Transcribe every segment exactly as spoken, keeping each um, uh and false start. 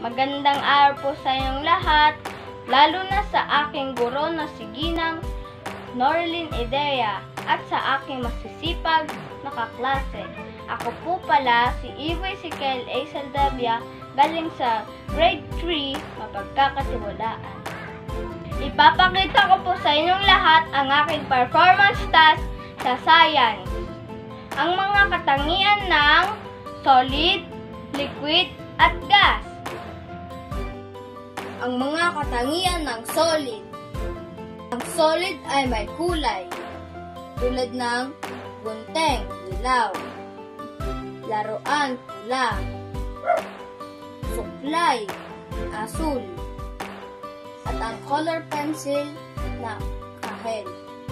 Magandang araw po sa inyong lahat, lalo na sa aking guro na si Ginang Norlin Idea at sa aking masisipag na kaklase. Ako po pala si Ivo Ezekiel A. Saldavia, galing sa grade three, Mapagkakatiwalaan. Ipapakita ko po sa inyong lahat ang aking performance task sa science. Ang mga katangian ng solid, liquid, at gas. Ang mga katangian ng solid. Ang solid ay may kulay, tulad ng gunting, dilaw, laruan, pula, suklay, asul, at ang color pencil na kahel.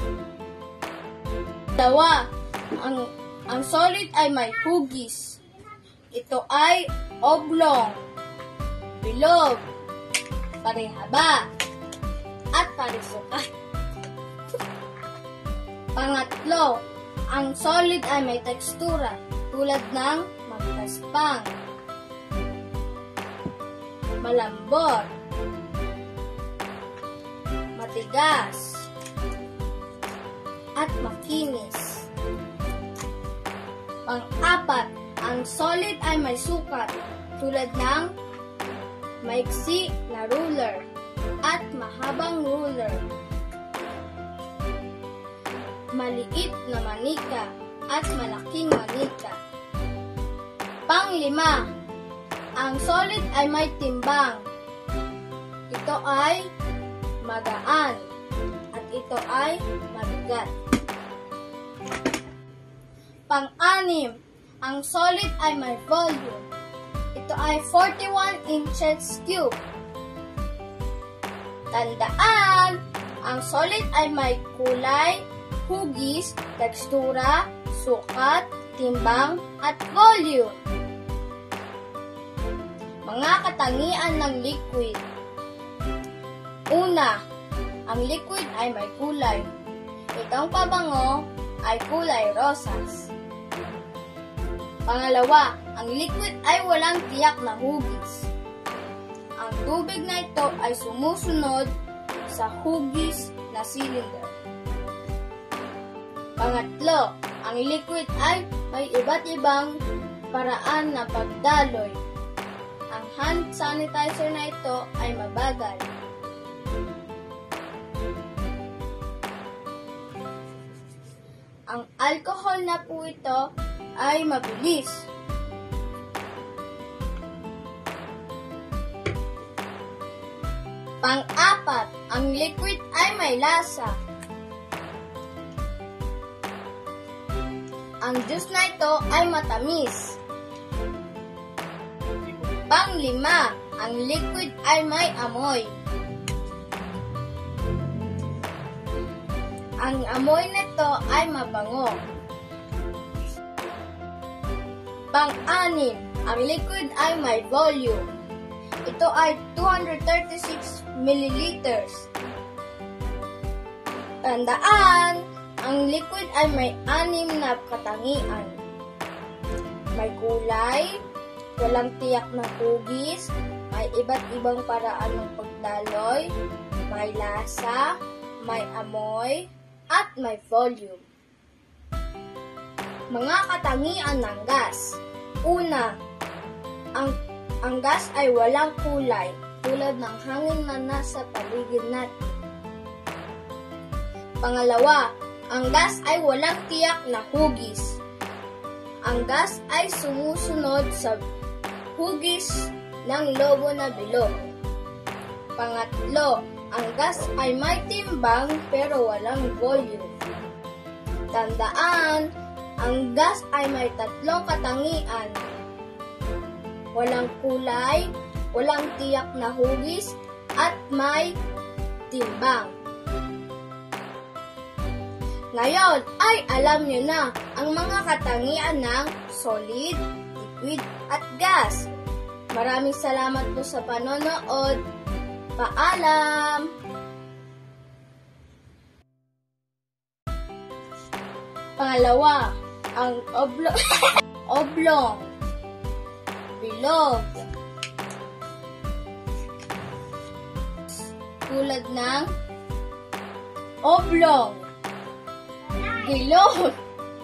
Dalawa, ang, ang solid ay may hugis. Ito ay oblong, bilog, parehaba, at parisukat. Pangatlo, ang solid ay may tekstura tulad ng magkaspang, malambot, matigas, at makinis. Pang-apat, ang solid ay may sukat tulad ng maiksi na ruler at mahabang ruler, maliit na manika at malaking manika. Panglima, ang solid ay may timbang. Ito ay magaan at ito ay mabigat. Pang-anim, ang solid ay may volume. Ito ay forty-one inches cube. Tandaan, ang solid ay may kulay, hugis, tekstura, sukat, timbang, at volume. Mga katangian ng liquid. Una, ang liquid ay may kulay. Itong pabango ay kulay rosas. Pangalawa, ang liquid ay walang tiyak na hugis. Ang tubig na ito ay sumusunod sa hugis na cylinder. Pangatlo, ang liquid ay may iba't ibang paraan na pagdaloy. Ang hand sanitizer na ito ay mabagal. Ang alcohol na po ito ay mabilis. Pang-apat, ang liquid ay may lasa. Ang juice na ito ay matamis. Pang-lima, ang liquid ay may amoy. Ang amoy nito ay mabango. Pang-anim, ang liquid ay may volume. Ito ay two hundred thirty-six milliliters. Tandaan, ang liquid ay may anim na katangian. May kulay, walang tiyak na hugis, may iba't ibang paraan ng pagdaloy, may lasa, may amoy, at may volume. Mga katangian ng gas. Una, ang, ang gas ay walang kulay, tulad ng hangin na nasa paligid natin. Pangalawa, ang gas ay walang tiyak na hugis. Ang gas ay sumusunod sa hugis ng lobo na bilog. Pangatlo, ang gas ay may timbang pero walang volume. Tandaan, ang gas ay may tatlong katangian. Walang kulay, walang tiyak na hugis, at may timbang. Ngayon ay alam niyo na ang mga katangian ng solid, liquid, at gas. Maraming salamat po sa panonood. Paalam! Pangalawa, ang oblo oblong, bilog, tulad ng oblong, bilog.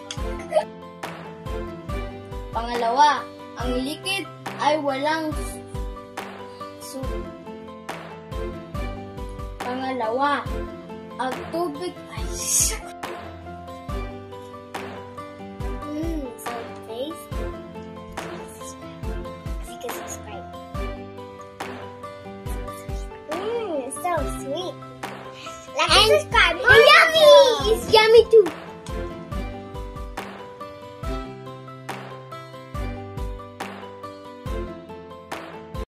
Pangalawa, ang likid ay walang su. Pangalawa, ang tubig ay Mmm, so tasty. You can subscribe. Mmm, so sweet. Like and subscribe. Yummy! It's yummy too.